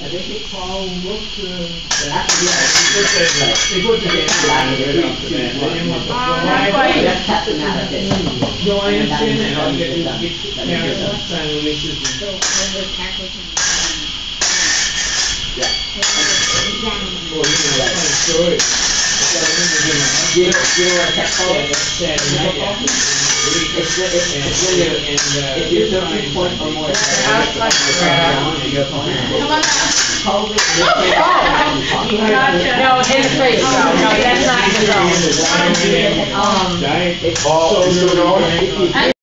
I think they call look They go to the that's tapping out of this. No, I understand that. I'll get parents sign releases. So, when the tackles Yeah. Well, you know, that's my story. You know what a tech call is? If you're 13 point or more, Come on now. hold it. No, his face, no, that's not his own. It's Oh, so no?